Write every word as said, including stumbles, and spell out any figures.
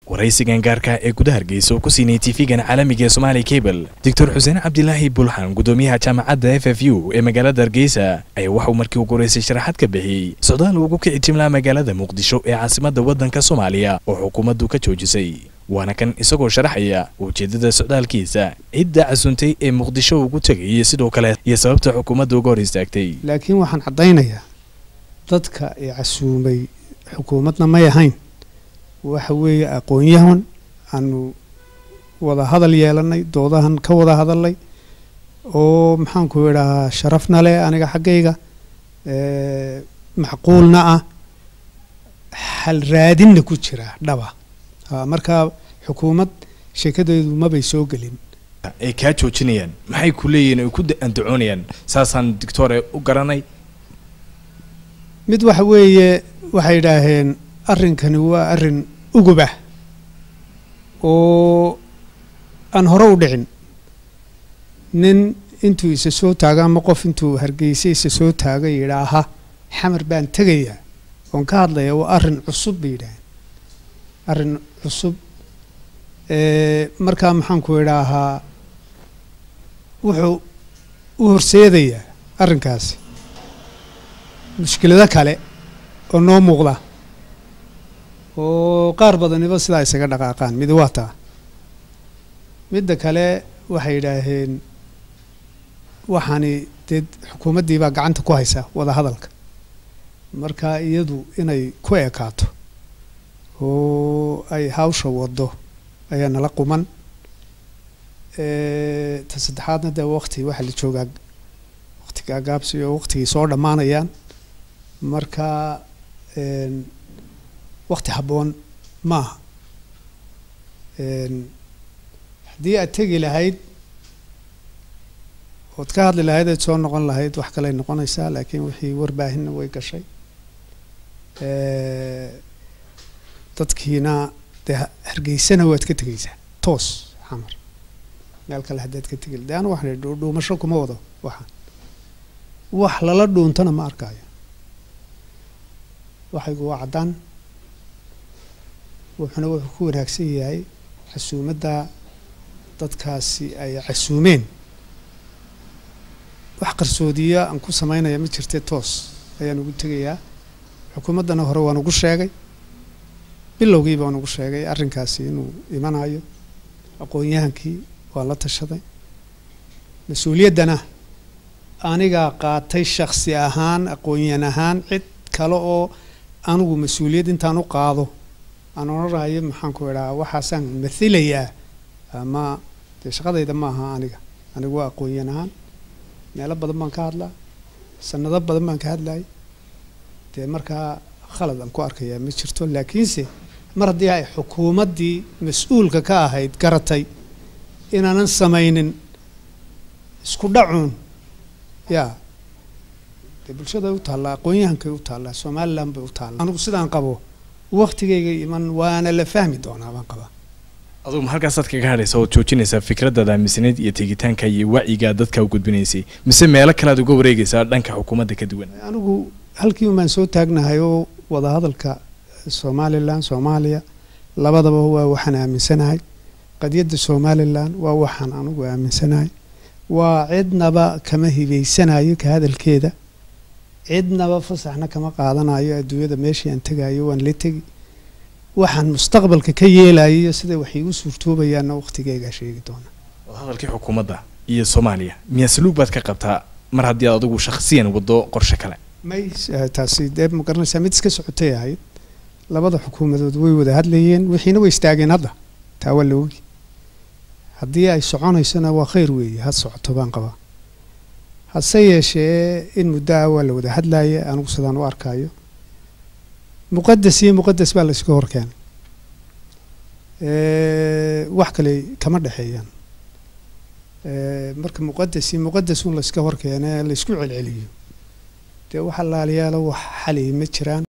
waraysigan gaarka ee gudaha Hargeysa oo ku siinay T V-gan caalamiga Somali Cable Doctor Xuseen Cabdilaahi Bulxan gudoomiyaha jaamacadda F F U ee magaalada Hargeysa ayaa waxa uu markii ugu horeysay sharaxaad ka bixiyay socdaal ugu kici timlaa magaalada Muqdisho ee caasimadda waddanka Soomaaliya oo xukuumaddu ka joojisay waana kan isagoo sharaxaya ujeedada socdaalkiisa cidda casuuntay ee Muqdisho ugu tagay sidoo kale iyo sababta xukuumaddu uga hor istaagtay laakiin waxaan cadaynayaa dadka ay casuumay xukuumadna ma yahayn waxa weeye aqoon-yahan aanu wada hadal yeelanay doodahan ka wada hadalay oo maxaan ku yiraahdaa sharafna leh aniga xaggayga ee macquulna ah hal raadinna ku jira dhaba marka xukuumad sheekadeedu ma bay soo galin ay ka joojinayaan maxay ku leeyihiin ay ku andacoonayaan saasan doctor u garanay mid waxa weeye waxay yiraahdeen arrinkani waa arrin uguba oo aan hore u dhicin nin intuu isa soo taaga ama qof intuu Hargeysa isa soo taaga yiraaha xamar baan tagayaa oon ka hadlayaa waa arrin cusub biiraan arrin cusub ee marka maxaan ku yiraahaa wuxuu u horseedayaa arrinkaasi mushkilada kale oo noo muuqda oo qaar badaniba sidaa isaga dhaqaaqaan mid waa taa midda kale waxay yiraahdeen waxaani dad xukuumaddii baa gacanta ku haysa wada hadalka marka iyadu inay ku ekaato oo ay hawsha wado ayaa nala quman ee tasaddexaadna de waqti waxa la joogaa waqtiga gaabsi iyo waqtigii soo dhamaanayaan marka een waqti haboon ma een hadii aad tagi lahayd oo ka hadli lahayd ee soo noqon lahayd wax kale noqonaysa laakiin wixii warbaahinna way gashay ee dadkiina de Hargeysana waad ka tagaysaa toos xamar meel kale haddaad ka tagi lahayd waxaan dhuumasho kuma wado waxaan wax lala dhuuntana ma arkayo waxay ugu cadaan wuxuuna wuxuu ku wanaagsan yahay casuumadda dadkaasi ay casuumeen wax qarsoodiya aan ku sameynaya ma jirtay toos ayaan ugu tagayaa xukuumaddana hore waan ugu sheegay bilowgii baan ugu sheegay arrinkaasi inuu imanayo aqoon-yahankii waa la tashaday mas'uuliyaddana aniga qaatay shakhsi ahaan aqoon-yahan ahaan cid kale oo anigu mas'uuliyad intaan u qaado aan oranayo maxaan ku yiraahdaa waxaasan mathilayaa ama shaqadayda ma aha aniga anigu waa aqoon-yahan ahaan meelo badan baan ka hadlaa sanado badan baan ka hadlay de marka khalad aan ku arkayaa ma jirto laakiinse mar haddii ay xukuumaddii mas'uulka ka ahayd garatay inaanan samaynin isku dhacuun yaa bulshada u taala aqoon-yahankay u taala Soomaaliland bay u taala anigu sidaan qabo waqtigeyga iman waana la fahmi doonaa baan qaba aduu halkaas aad kaga hadlayso oo joojinaysa fikradada miisneed iyo tigitaanka iyo waciga dadka u gudbinaysay mise meelo kale aad uga wareegaysaa dhanka xukuumadda ka duwan anigu halkii maan soo taagnahay oo wada hadalka Soomaaliland Soomaaliya labadaba waa waxaan aaminsanahay qadiyadda Soomaaliland waa waxaan anigu aaminsanahay waa cidnaba kama hibeysanayo ka hadalkeeda cidnaba fasaxna kama qaadanayo adduunyada meeshii aan tagayo waan la tagi waxaan mustaqbalka ka yeelayo sida wax igu suurtoobayaan waqtigeega sheegi doona hadalkii xukuumadda iyo Soomaaliya miya saluug baad ka qabtaa mar haddii aad adigu shakhsiyan wado qorshe kale may taasi deeb ma garanaysaa mid iska socotay ahayd labada xukuumadood way wada hadlayeen wixiina way istaageen hadda taa waa la ogi haddii ay soconaysana waa khayr weeye had socoto baan qabaa hase yeeshee in muddo waa la wada hadlaaya anigu sidaan u arkayo muqaddas iyo muqaddas baa la isku horkeenay ee wax kale kama dhaxeeyaan ee marka muqaddas iyo muqaddas uu la iska horkeenay la isku celceliyo de waxa la yaalo wax xalay ma jiraan